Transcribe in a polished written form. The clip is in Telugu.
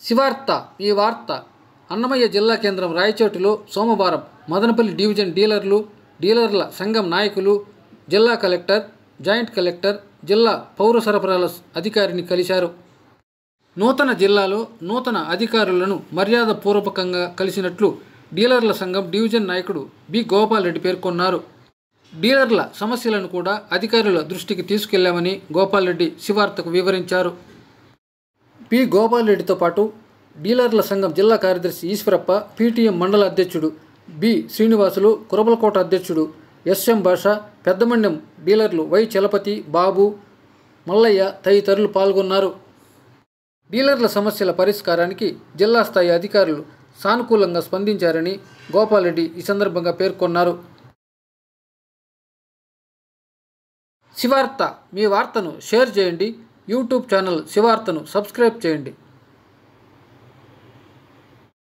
శివార్త ఈ వార్త అన్నమయ్య జిల్లా కేంద్రం రాయచోటిలో సోమవారం మదనపల్లి డివిజన్ డీలర్ల సంఘం నాయకులు జిల్లా కలెక్టర్, జాయింట్ కలెక్టర్, జిల్లా పౌర సరఫరాల అధికారిని కలిశారు. నూతన జిల్లాలో నూతన అధికారులను మర్యాదపూర్వకంగా కలిసినట్లు డీలర్ల సంఘం డివిజన్ నాయకుడు బి. గోపాల్ రెడ్డి పేర్కొన్నారు. డీలర్ల సమస్యలను కూడా అధికారుల దృష్టికి తీసుకెళ్లామని గోపాల్ రెడ్డి శివార్తకు వివరించారు. పి. గోపాల్ రెడ్డితో పాటు డీలర్ల సంఘం జిల్లా కార్యదర్శి ఈశ్వరప్ప, పీటీఎం మండల అధ్యక్షుడు బి. శ్రీనివాసులు, కురబలకోట అధ్యక్షుడు ఎస్.ఎం. భాష, పెద్దమండెం డీలర్లు వై. చలపతి, బాబు, మల్లయ్య తదితరులు పాల్గొన్నారు. డీలర్ల సమస్యల పరిష్కారానికి జిల్లా స్థాయి అధికారులు సానుకూలంగా స్పందించారని గోపాల్ రెడ్డి ఈ సందర్భంగా పేర్కొన్నారు. శివార్త మీ వార్తను షేర్ చేయండి. యూట్యూబ్ ఛానల్ శివార్తను సబ్స్క్రైబ్ చేయండి.